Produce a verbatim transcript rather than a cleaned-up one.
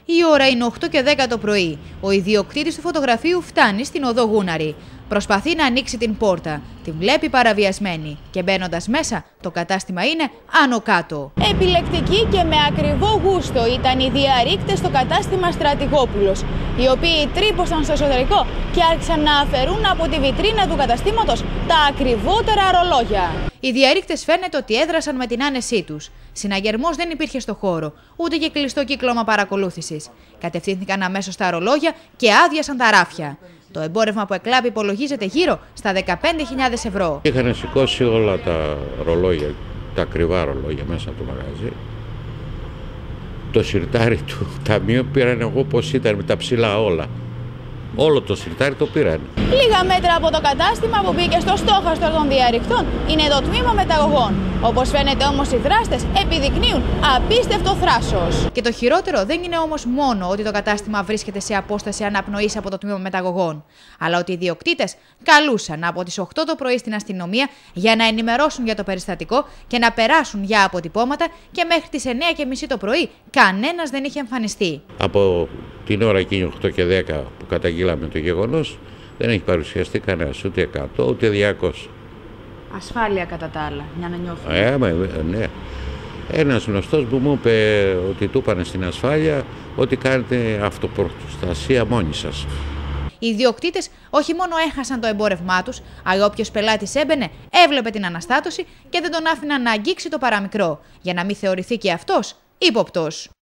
Η ώρα είναι οκτώ και δέκα το πρωί. Ο ιδιοκτήτης του φωτογραφείου φτάνει στην οδό Γούναρη. Προσπαθεί να ανοίξει την πόρτα. Την βλέπει παραβιασμένη και μπαίνοντας μέσα, το κατάστημα είναι άνω κάτω. Επιλεκτικοί και με ακριβό γούστο ήταν οι διαρρήκτες στο κατάστημα Στρατηγόπουλος, οι οποίοι τρύπωσαν στο εσωτερικό και άρχισαν να αφαιρούν από τη βιτρίνα του καταστήματος τα ακριβότερα ρολόγια. Οι διαρρήκτες φαίνεται ότι έδρασαν με την άνεσή τους. Συναγερμός δεν υπήρχε στο χώρο, ούτε και κλειστό κύκλωμα παρακολούθησης. Κατευθύνθηκαν αμέσως στα ρολόγια και άδειασαν τα ράφια. Το εμπόρευμα που εκλάπη υπολογίζεται γύρω στα δεκαπέντε χιλιάδες ευρώ. Είχαν σηκώσει όλα τα ρολόγια, τα ακριβά ρολόγια μέσα από το μαγαζί. Το σιρτάρι του ταμείου πήραν εγώ πως ήταν με τα ψηλά όλα. Όλο το σιρτάρι το πήραν. Λίγα μέτρα από το κατάστημα που μπήκε στο στόχαστρο των διαρρηκτών είναι το τμήμα μεταγωγών. Όπως φαίνεται όμως οι δράστες επιδεικνύουν απίστευτο θράσος. Και το χειρότερο δεν είναι όμως μόνο ότι το κατάστημα βρίσκεται σε απόσταση αναπνοής από το τμήμα μεταγωγών, αλλά ότι οι ιδιοκτήτες καλούσαν από τις οκτώ το πρωί στην αστυνομία για να ενημερώσουν για το περιστατικό και να περάσουν για αποτυπώματα και μέχρι τις εννιά και μισή το πρωί κανένας δεν είχε εμφανιστεί. Από την ώρα εκείνη οκτώ και δέκα που καταγγείλαμε το γεγονός, δεν έχει παρουσιαστεί κανένας, ούτε εκατό ούτε διακόσια. Ασφάλεια κατά τα άλλα, για να νιώθουν. Ε, ναι. Ένας γνωστός που μου είπε ότι του είπανε στην ασφάλεια ότι κάνετε αυτοπροστασία μόνοι σας. Οι ιδιοκτήτες όχι μόνο έχασαν το εμπόρευμά τους, αλλά όποιος πελάτης έμπαινε έβλεπε την αναστάτωση και δεν τον άφηναν να αγγίξει το παραμικρό, για να μην θεωρηθεί και αυτός ύποπτος.